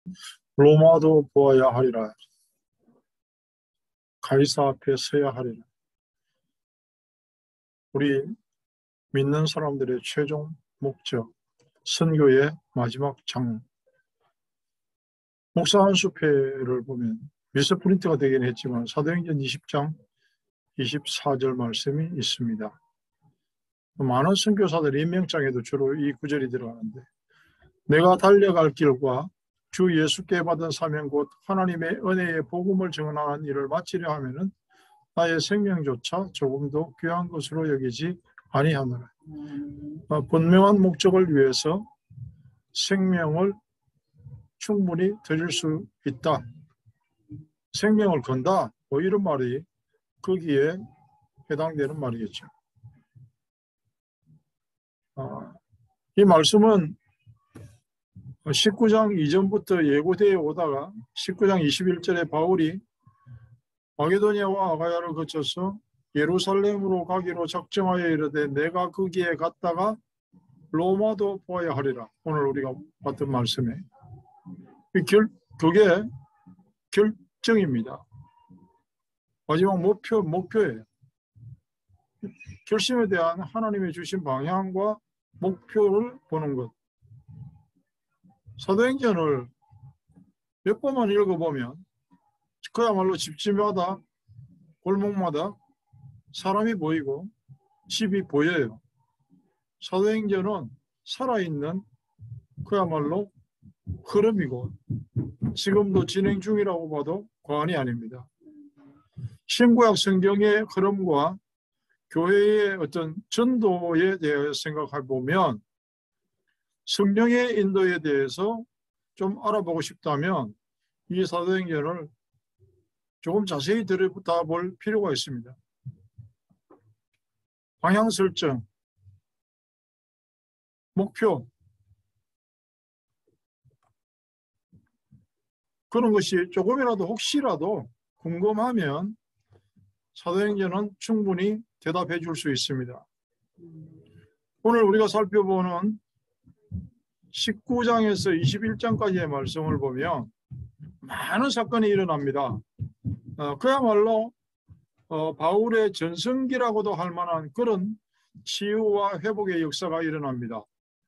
로마도 보아야 하리라. 가이사 앞에 서야 하리라. 우리 믿는 사람들의 최종 목적, 선교의 마지막 장. 목사 한수표를 보면 미스 프린트가 되긴 했지만 사도행전 20장 24절 말씀이 있습니다. 많은 선교사들 임명장에도 주로 이 구절이 들어가는데, 내가 달려갈 길과 주 예수께 받은 사명 곧 하나님의 은혜의 복음을 증언하는 일을 마치려 하면은 나의 생명조차 조금도 귀한 것으로 여기지 아니하노라. 분명한 목적을 위해서 생명을 충분히 드릴 수 있다. 생명을 건다. 뭐 이런 말이 거기에 해당되는 말이겠죠. 이 말씀은 19장 이전부터 예고되어 오다가 19장 21절에 바울이 마게도냐와 아가야를 거쳐서 예루살렘으로 가기로 작정하여 이르되 내가 거기에 갔다가 로마도 보아야 하리라. 오늘 우리가 봤던 말씀에 그게 결정입니다. 마지막 목표예요. 결심에 대한 하나님의 주신 방향과 목표를 보는 것. 사도행전을 몇 번만 읽어보면 그야말로 집집마다 골목마다 사람이 보이고 집이 보여요. 사도행전은 살아있는 그야말로 흐름이고 지금도 진행 중이라고 봐도 과언이 아닙니다. 신구약 성경의 흐름과 교회의 어떤 전도에 대해 생각해 보면 성령의 인도에 대해서 좀 알아보고 싶다면 이 사도행전을 조금 자세히 들여다볼 필요가 있습니다. 방향 설정, 목표, 그런 것이 조금이라도 혹시라도 궁금하면 사도행전은 충분히 대답해 줄 수 있습니다. 오늘 우리가 살펴보는 19장에서 21장까지의 말씀을 보면 많은 사건이 일어납니다. 그야말로 바울의 전성기라고도 할 만한 그런 치유와 회복의 역사가 일어납니다.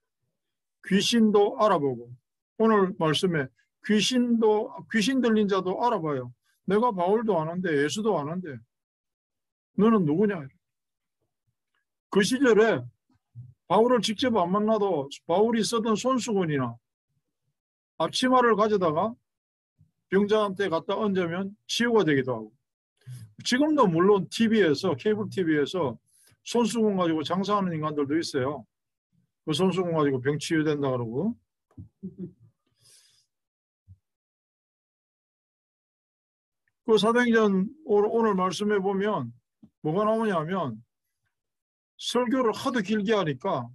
귀신도 알아보고, 오늘 말씀에 귀신 들린 자도 알아봐요. 내가 바울도 아는데 예수도 아는데 너는 누구냐? 그 시절에 바울을 직접 안 만나도 바울이 쓰던 손수건이나 앞치마를 가져다가 병자한테 갖다 얹으면 치유가 되기도 하고, 지금도 물론 TV에서, 케이블 TV에서 손수건 가지고 장사하는 인간들도 있어요. 그 손수건 가지고 병 치유된다 그러고. 그 사도행전 오늘 말씀해 보면 뭐가 나오냐면, 설교를 하도 길게 하니까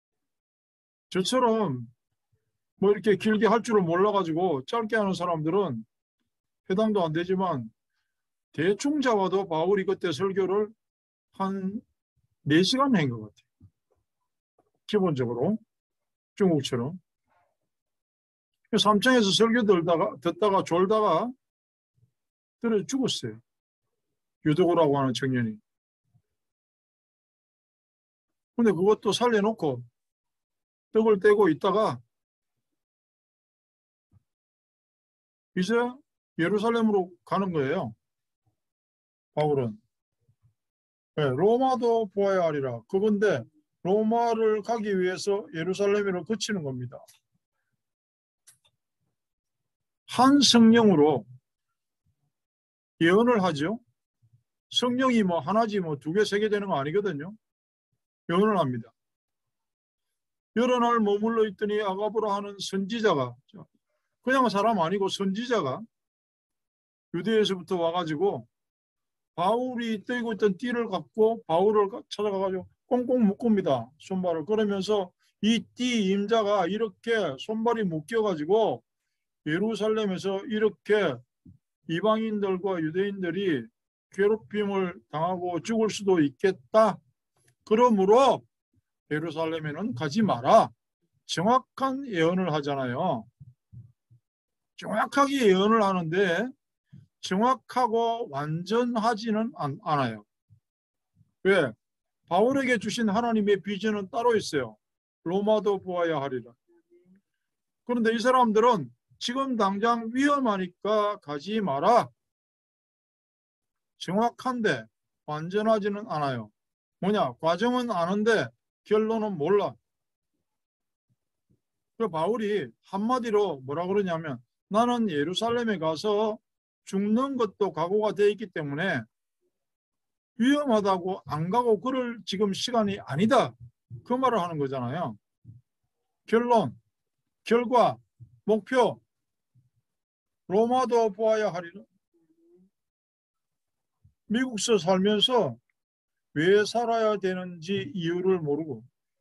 저처럼 뭐 이렇게 길게 할 줄을 몰라가지고 짧게 하는 사람들은 해당도 안 되지만, 대충 잡아도 바울이 그때 설교를 한 4시간 한 것 같아요. 기본적으로 중국처럼 3층에서 설교 듣다가 졸다가 떨어져 죽었어요. 유도고라고 하는 청년이. 근데 그것도 살려놓고 떡을 떼고 있다가 이제 예루살렘으로 가는 거예요. 바울은. 네, 로마도 보아야 하리라. 그건데 로마를 가기 위해서 예루살렘으로 거치는 겁니다. 한 성령으로 예언을 하죠. 성령이 뭐 하나지 뭐 2개, 3개 되는 거 아니거든요. 예언을 합니다. 여러 날 머물러 있더니 아가보라 하는 선지자가, 그냥 사람 아니고 선지자가 유대에서부터 와가지고 바울이 떼고 있던 띠를 갖고 바울을 찾아가가지고 꽁꽁 묶습니다. 손발을. 그러면서 이 띠 임자가 이렇게 손발이 묶여가지고 예루살렘에서 이렇게 이방인들과 유대인들이 괴롭힘을 당하고 죽을 수도 있겠다. 그러므로 예루살렘에는 가지 마라. 정확한 예언을 하잖아요. 정확하게 예언을 하는데 정확하고 완전하지는 않아요. 왜? 바울에게 주신 하나님의 비전은 따로 있어요. 로마도 보아야 하리라. 그런데 이 사람들은 지금 당장 위험하니까 가지 마라. 정확한데 완전하지는 않아요. 뭐냐? 과정은 아는데 결론은 몰라. 그 바울이 한마디로 뭐라 그러냐면 나는 예루살렘에 가서 죽는 것도 각오가 돼 있기 때문에 위험하다고 안 가고 그럴 지금 시간이 아니다. 그 말을 하는 거잖아요. 결론, 결과, 목표, 로마도 보아야 하리라. 미국서 살면서 왜 살아야 되는지 이유를 모르고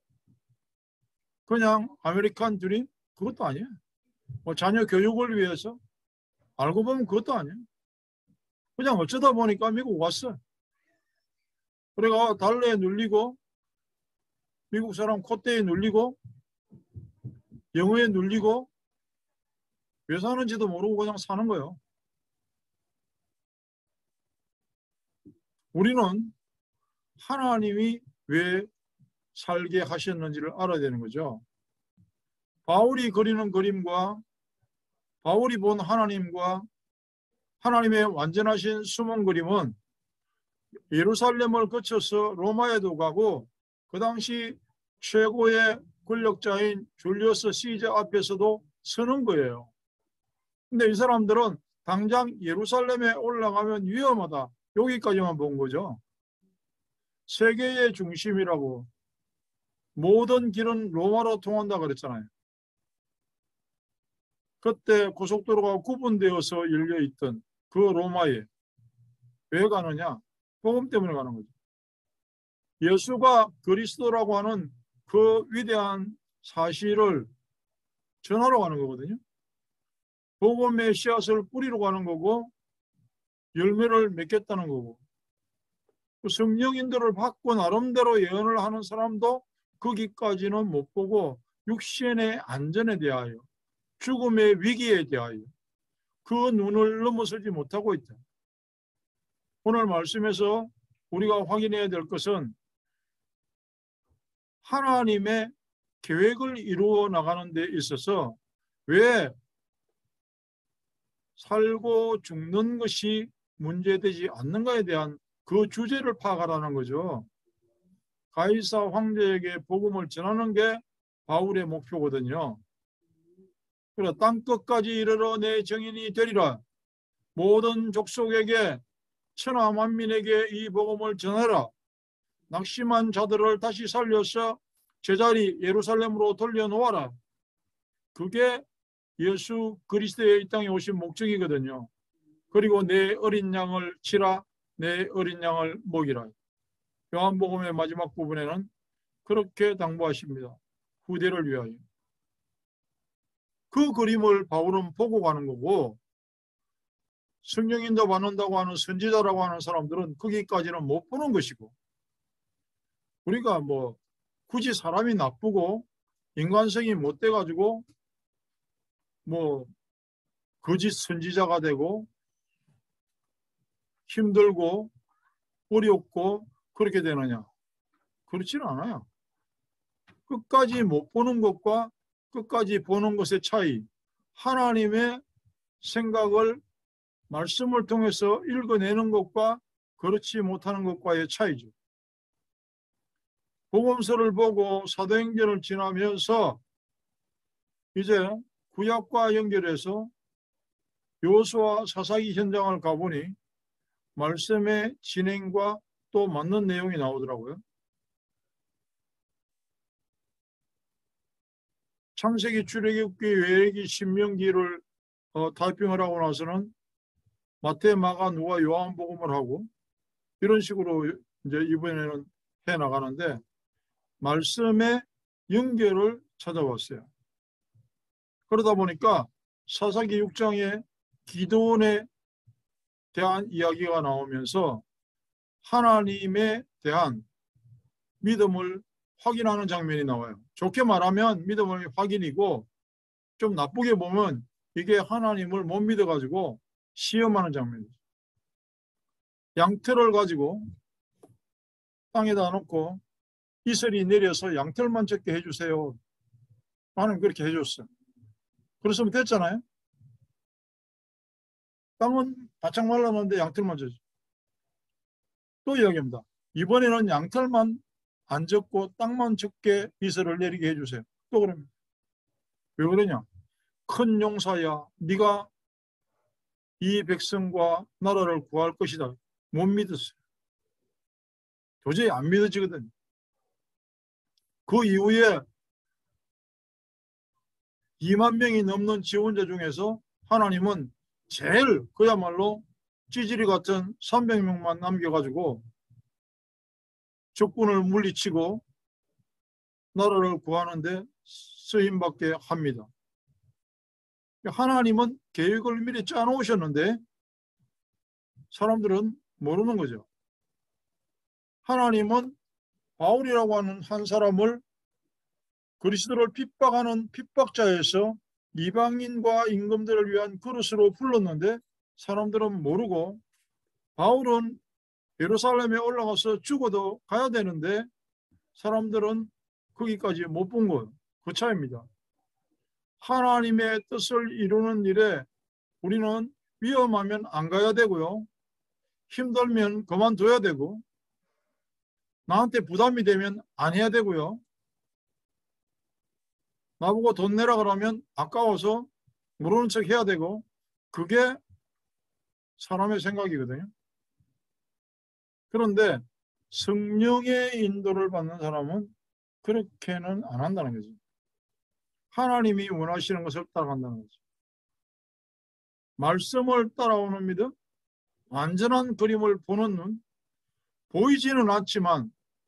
그냥 아메리칸 드림? 그것도 아니에요. 뭐 자녀 교육을 위해서? 알고 보면 그것도 아니에요. 그냥 어쩌다 보니까 미국 왔어. 그래가 달러에 눌리고 미국 사람 콧대에 눌리고 영어에 눌리고 왜 사는지도 모르고 그냥 사는 거예요. 우리는 하나님이 왜 살게 하셨는지를 알아야 되는 거죠. 바울이 그리는 그림과 바울이 본 하나님과 하나님의 완전하신 숨은 그림은 예루살렘을 거쳐서 로마에도 가고 그 당시 최고의 권력자인 줄리어스 시저 앞에서도 서는 거예요. 근데 이 사람들은 당장 예루살렘에 올라가면 위험하다. 여기까지만 본 거죠. 세계의 중심이라고 모든 길은 로마로 통한다 그랬잖아요. 그때 고속도로가 구분되어서 열려있던 그 로마에 왜 가느냐? 복음 때문에 가는 거죠. 예수가 그리스도라고 하는 그 위대한 사실을 전하러 가는 거거든요. 복음의 씨앗을 뿌리러 가는 거고 열매를 맺겠다는 거고 성령인들을 받고 나름대로 예언을 하는 사람도 거기까지는 못 보고 육신의 안전에 대하여 죽음의 위기에 대하여 그 눈을 넘어서지 못하고 있다. 오늘 말씀에서 우리가 확인해야 될 것은 하나님의 계획을 이루어 나가는 데 있어서 왜 살고 죽는 것이 문제되지 않는가에 대한 그 주제를 파악하라는 거죠. 가이사 황제에게 복음을 전하는 게 바울의 목표거든요. 그래 땅끝까지 이르러 내 정인이 되리라. 모든 족속에게 천하 만민에게 이 복음을 전하라. 낙심한 자들을 다시 살려서 제자리 예루살렘으로 돌려놓아라. 그게 예수 그리스도의 이 땅에 오신 목적이거든요. 그리고 내 어린 양을 치라. 내 어린 양을 먹이라. 요한복음의 마지막 부분에는 그렇게 당부하십니다. 후대를 위하여. 그 그림을 바울은 보고 가는 거고 성령인도 받는다고 하는 선지자라고 하는 사람들은 거기까지는 못 보는 것이고 우리가 뭐 굳이 사람이 나쁘고 인간성이 못 돼가지고 뭐 거짓 선지자가 되고 힘들고 어렵고 그렇게 되느냐? 그렇지는 않아요. 끝까지 못 보는 것과 끝까지 보는 것의 차이, 하나님의 생각을 말씀을 통해서 읽어내는 것과 그렇지 못하는 것과의 차이죠. 복음서를 보고 사도행전을 지나면서 이제 구약과 연결해서 여호수아 사사기 현장을 가보니 말씀의 진행과 또 맞는 내용이 나오더라고요. 창세기, 출애굽기, 외래기, 신명기를 타이핑을 하고 나서는 마태, 마가, 누가, 요한복음을 하고 이런 식으로 이제 이번에는 해 나가는데 말씀의 연결을 찾아봤어요. 그러다 보니까 사사기 6장에 기드온에 대한 이야기가 나오면서 하나님에 대한 믿음을 확인하는 장면이 나와요. 좋게 말하면 믿음의 확인이고 좀 나쁘게 보면 이게 하나님을 못 믿어가지고 시험하는 장면이죠. 양털을 가지고 땅에다 놓고 이슬이 내려서 양털만 적게 해주세요. 하나님 그렇게 해줬어요. 그랬으면 됐잖아요. 땅은 바짝 말랐는데 양털만 젖죠. 또 이야기합니다. 이번에는 양털만 안 적고 땅만 적게 이슬을 내리게 해주세요. 또 그럽니다. 왜 그러냐? 큰 용사야, 네가 이 백성과 나라를 구할 것이다. 못 믿었어요. 도저히 안 믿어지거든요. 그 이후에 2만 명이 넘는 지원자 중에서 하나님은 제일 그야말로 찌질이 같은 300명만 남겨가지고 적군을 물리치고 나라를 구하는데 쓰임받게 합니다. 하나님은 계획을 미리 짜놓으셨는데 사람들은 모르는 거죠. 하나님은 바울이라고 하는 한 사람을 그리스도를 핍박하는 핍박자에서 이방인과 임금들을 위한 그릇으로 불렀는데 사람들은 모르고 바울은 예루살렘에 올라가서 죽어도 가야 되는데 사람들은 거기까지 못 본 거예요. 그 차이입니다. 하나님의 뜻을 이루는 일에 우리는 위험하면 안 가야 되고요. 힘들면 그만둬야 되고 나한테 부담이 되면 안 해야 되고요. 나보고 돈 내라 그러면 아까워서 모르는 척 해야 되고 그게 사람의 생각이거든요. 그런데 성령의 인도를 받는 사람은 그렇게는 안 한다는 거죠. 하나님이 원하시는 것을 따라간다는 거죠. 말씀을 따라오는 믿음, 완전한 그림을 보는 눈, 보이지는 않지만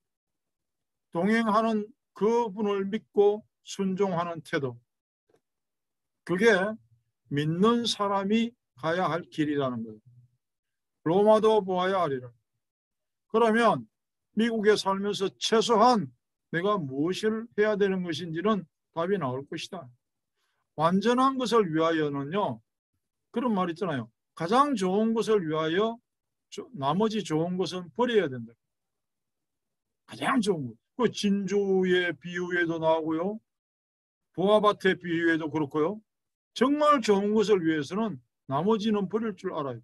동행하는 그분을 믿고 순종하는 태도. 그게 믿는 사람이 가야 할 길이라는 거예요. 로마도 보아야 하리라. 그러면 미국에 살면서 최소한 내가 무엇을 해야 되는 것인지는 답이 나올 것이다. 완전한 것을 위하여는요. 그런 말 있잖아요. 가장 좋은 것을 위하여 나머지 좋은 것은 버려야 된다. 가장 좋은 것. 그 진주의 비유에도 나오고요. 보아밭의 비유에도 그렇고요. 정말 좋은 것을 위해서는 나머지는 버릴 줄 알아요.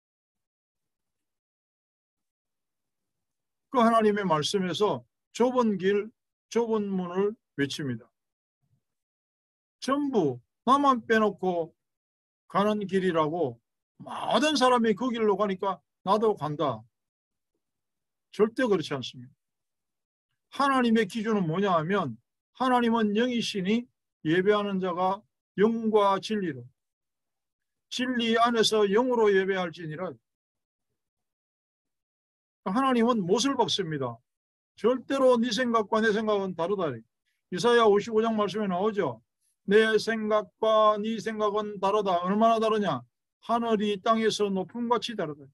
그 하나님의 말씀에서 좁은 길, 좁은 문을 외칩니다. 전부 나만 빼놓고 가는 길이라고 모든 사람이 그 길로 가니까 나도 간다. 절대 그렇지 않습니다. 하나님의 기준은 뭐냐 하면 하나님은 영이시니 예배하는 자가 영과 진리로 진리 안에서 영으로 예배할지니라. 하나님은 못을 박습니다. 절대로 네 생각과 내 생각은 다르다. 이사야 55장 말씀에 나오죠. 내 생각과 네 생각은 다르다. 얼마나 다르냐? 하늘이 땅에서 높음같이 다르다.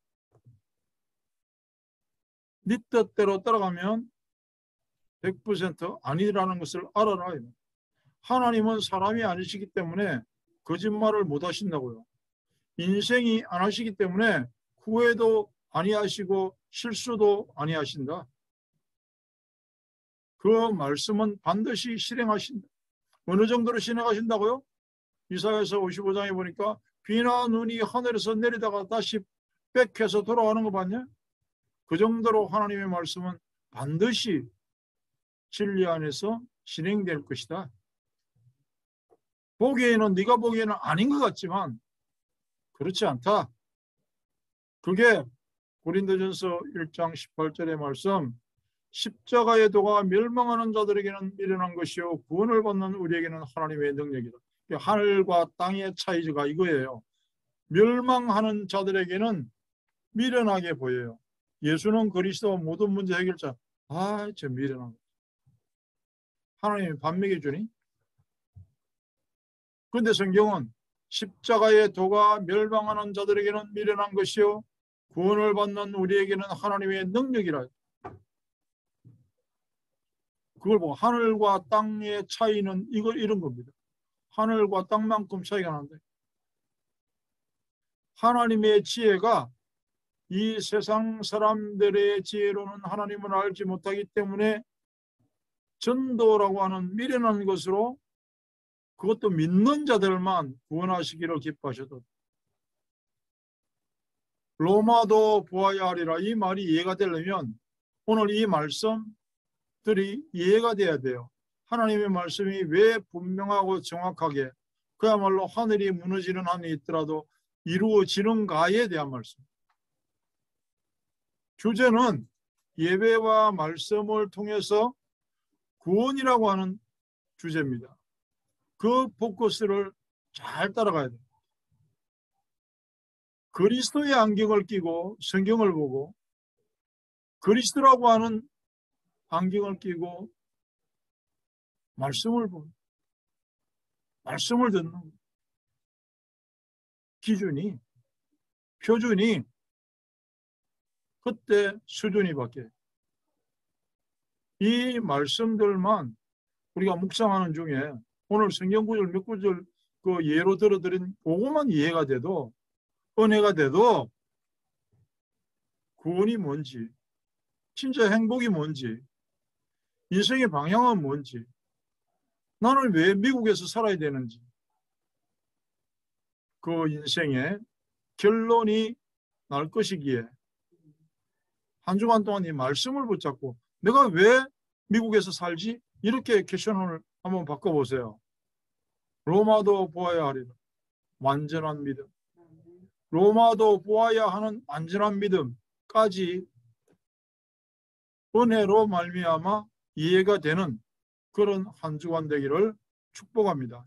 네 뜻대로 따라가면 100% 아니라는 것을 알아라. 하나님은 사람이 아니시기 때문에 거짓말을 못 하신다고요. 인생이 안 하시기 때문에 후회도 아니하시고 실수도 아니하신다. 그 말씀은 반드시 실행하신다. 어느 정도로 실행하신다고요? 이사야서 55장에 보니까 비나 눈이 하늘에서 내리다가 다시 백해서 돌아가는 거 봤냐? 그 정도로 하나님의 말씀은 반드시 진리 안에서 진행될 것이다. 보기에는 네가 보기에는 아닌 것 같지만 그렇지 않다. 그게 고린도전서 1장 18절의 말씀, 십자가의 도가 멸망하는 자들에게는 미련한 것이요 구원을 받는 우리에게는 하나님의 능력이다. 하늘과 땅의 차이가 이거예요. 멸망하는 자들에게는 미련하게 보여요. 예수는 그리스도 모든 문제 해결자. 저 미련한 거. 하나님이 밥 먹여주니? 그런데 성경은 십자가의 도가 멸망하는 자들에게는 미련한 것이요 구원을 받는 우리에게는 하나님의 능력이라. 그걸 보고 하늘과 땅의 차이는 이런 겁니다. 하늘과 땅만큼 차이가 나는데 하나님의 지혜가 이 세상 사람들의 지혜로는 하나님을 알지 못하기 때문에 전도라고 하는 미련한 것으로 그것도 믿는 자들만 구원하시기를 기뻐하셔도 로마도 보아야 하리라. 이 말이 이해가 되려면 오늘 이 말씀들이 이해가 돼야 돼요. 하나님의 말씀이 왜 분명하고 정확하게 그야말로 하늘이 무너지는 한이 있더라도 이루어지는가에 대한 말씀. 주제는 예배와 말씀을 통해서 구원이라고 하는 주제입니다. 그 포커스를 잘 따라가야 돼요. 그리스도의 안경을 끼고 성경을 보고 그리스도라고 하는 안경을 끼고 말씀을 보고 말씀을 듣는 기준이 표준이 그때 수준이 바뀌어요. 이 말씀들만 우리가 묵상하는 중에 오늘 성경 구절 몇 구절 그 예로 들어드린 그것만 이해가 돼도 은혜가 돼도 구원이 뭔지 진짜 행복이 뭔지 인생의 방향은 뭔지 나는 왜 미국에서 살아야 되는지 그 인생의 결론이 날 것이기에 한 주간 동안 이 말씀을 붙잡고 내가 왜 미국에서 살지? 이렇게 퀘션을 한번 바꿔보세요. 로마도 보아야 하리라. 완전한 믿음. 로마도 보아야 하는 완전한 믿음까지 은혜로 말미암아 이해가 되는 그런 한 주간 되기를 축복합니다.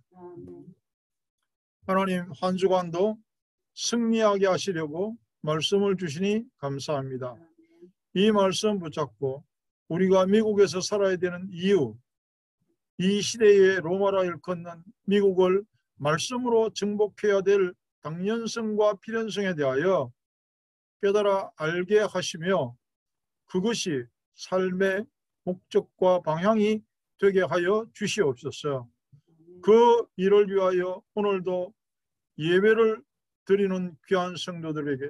하나님 한 주간도 승리하게 하시려고 말씀을 주시니 감사합니다. 이 말씀 붙잡고 우리가 미국에서 살아야 되는 이유, 이 시대의 로마라 일컫는 미국을 말씀으로 정복해야 될 당연성과 필연성에 대하여 깨달아 알게 하시며 그것이 삶의 목적과 방향이 되게 하여 주시옵소서. 그 일을 위하여 오늘도 예배를 드리는 귀한 성도들에게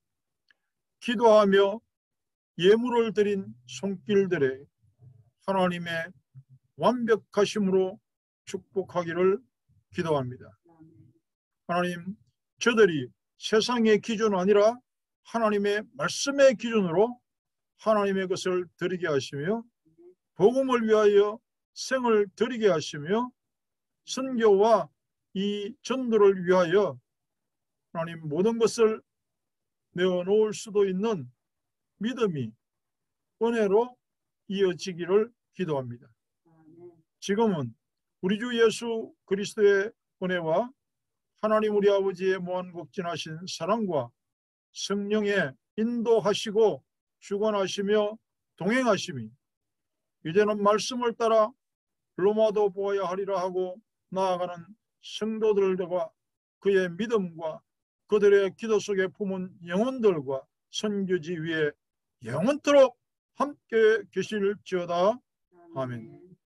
기도하며 예물을 드린 손길들에 하나님의 완벽하심으로 축복하기를 기도합니다. 하나님, 저들이 세상의 기준 아니라 하나님의 말씀의 기준으로 하나님의 것을 드리게 하시며 복음을 위하여 생을 드리게 하시며 선교와 이 전도를 위하여 하나님 모든 것을 내어놓을 수도 있는 믿음이 은혜로 이어지기를 기도합니다. 지금은 우리 주 예수 그리스도의 은혜와 하나님 우리 아버지의 무한국진하신 사랑과 성령의 인도하시고 주관하시며 동행하심이 이제는 말씀을 따라 로마도 보아야 하리라 하고 나아가는 성도들과 그의 믿음과 그들의 기도 속에 품은 영혼들과 선교지 위에 영원토록 함께 계실지어다. 아멘.